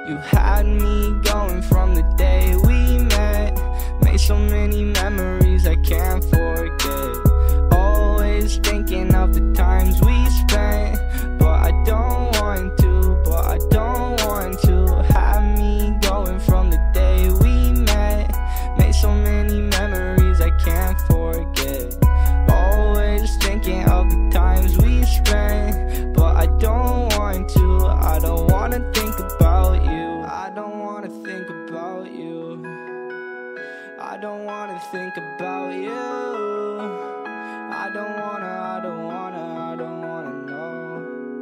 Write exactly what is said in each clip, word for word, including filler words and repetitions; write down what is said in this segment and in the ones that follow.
You had me going from the day we met. Made so many memories I can't forget. Always thinking of the times we spent, but I don't want to, but I don't want to. Had me going from the day we met. Made so many memories I can't forget. Always thinking of the times we spent, but I don't want to. I don't wanna think about you. I don't wanna think about you. I don't wanna think about you. I don't wanna, I don't wanna, I don't wanna know.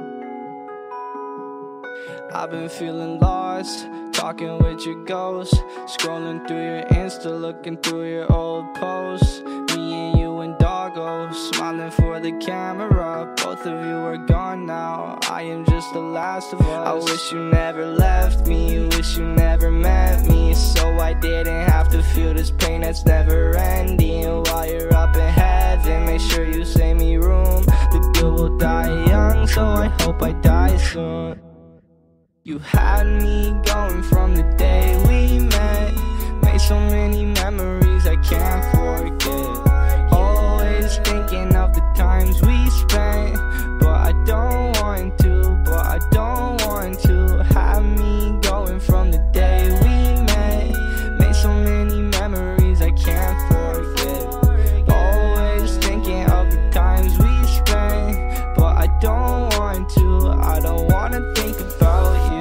I've been feeling lost, talking with your ghost, scrolling through your Insta, looking through your old posts. Me and you and Doggo, smiling for the camera. Both of you are gone now, I am just the last of us. I wish you never left me, wish you never met me, so I didn't have to feel this pain that's never ending. While you're up in heaven, make sure you save me room. The good will die young, so I hope I die soon. You had me going from the day we met. Made so many memories I can't forget. Always thinking of the times we spent, but I don't want to, but I don't want to. Had me going from the day we met. Made so many memories I can't forget. Always thinking of the times we spent, but I don't want to. I don't wanna think about you.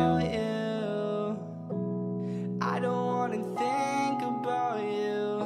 I don't wanna think about you.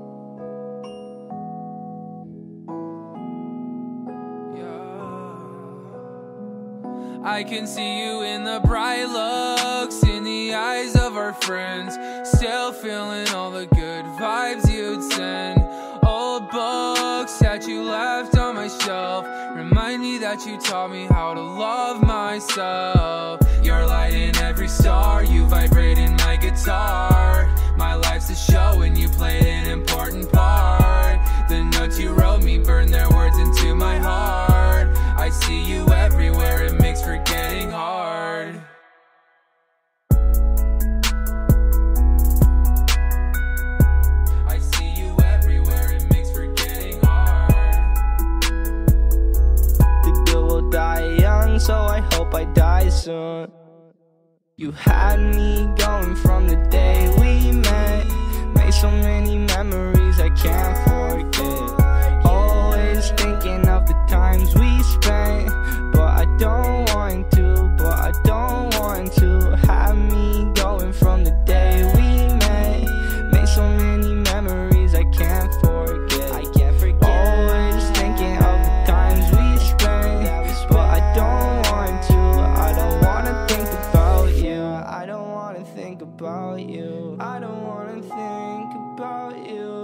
Yeah. I can see you in the bright looks, in the eyes of our friends. Still feeling all the good vibes you'd send. Old books that you left on my shelf remind me that you taught me how to love myself. You're light in every star, you vibrate in my guitar. My life's a show and you played an important part. The notes you wrote me burn their words into my heart. I see you everywhere, it makes forgetting hard. I see you everywhere, it makes forgetting hard. The good will die young, so I hope I die soon. You had me going from the day we met. Made so many memories I can't forget. Always thinking of the times we spent, but I don't want to, but I don't want to. Had me going from the day we met. Made so many memories I can't forget. I can't forget. Always thinking of the times we spent, but I don't want to. I don't wanna think about you. I don't wanna think about you. I don't wanna think about you.